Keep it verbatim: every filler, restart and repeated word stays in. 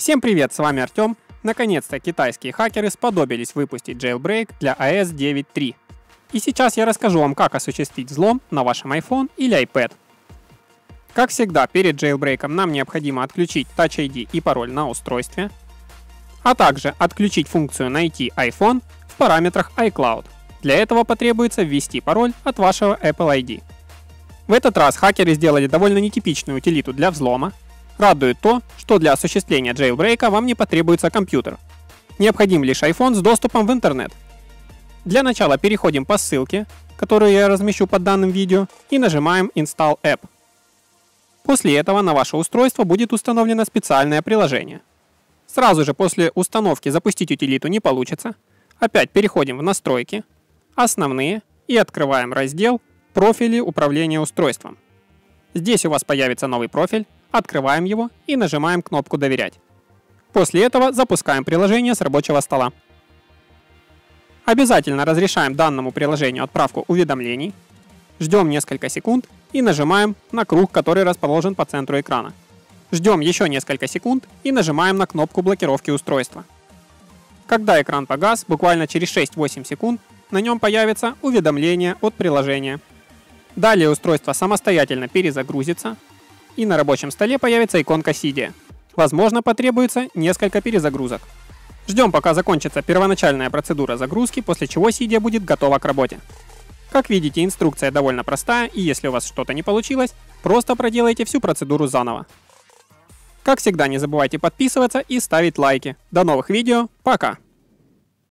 Всем привет, с вами Артем. Наконец-то китайские хакеры сподобились выпустить джейлбрейк для ай эс девять точка три. И сейчас я расскажу вам, как осуществить взлом на вашем iPhone или iPad. Как всегда, перед джейлбрейком нам необходимо отключить Touch ай ди и пароль на устройстве, а также отключить функцию «Найти iPhone» в параметрах iCloud. Для этого потребуется ввести пароль от вашего Apple ай ди. В этот раз хакеры сделали довольно нетипичную утилиту для взлома. Радует то, что для осуществления джейлбрейка вам не потребуется компьютер. Необходим лишь iPhone с доступом в интернет. Для начала переходим по ссылке, которую я размещу под данным видео, и нажимаем Install App. После этого на ваше устройство будет установлено специальное приложение. Сразу же после установки запустить утилиту не получится. Опять переходим в настройки, основные, и открываем раздел «Профили управления устройством». Здесь у вас появится новый профиль, открываем его и нажимаем кнопку «Доверять». После этого запускаем приложение с рабочего стола. Обязательно разрешаем данному приложению отправку уведомлений, ждем несколько секунд и нажимаем на круг, который расположен по центру экрана. Ждем еще несколько секунд и нажимаем на кнопку блокировки устройства. Когда экран погас, буквально через шесть-восемь секунд на нем появится уведомление от приложения. Далее устройство самостоятельно перезагрузится, и на рабочем столе появится иконка Cydia. Возможно, потребуется несколько перезагрузок. Ждем, пока закончится первоначальная процедура загрузки, после чего Cydia будет готова к работе. Как видите, инструкция довольно простая, и если у вас что-то не получилось, просто проделайте всю процедуру заново. Как всегда, не забывайте подписываться и ставить лайки. До новых видео, пока!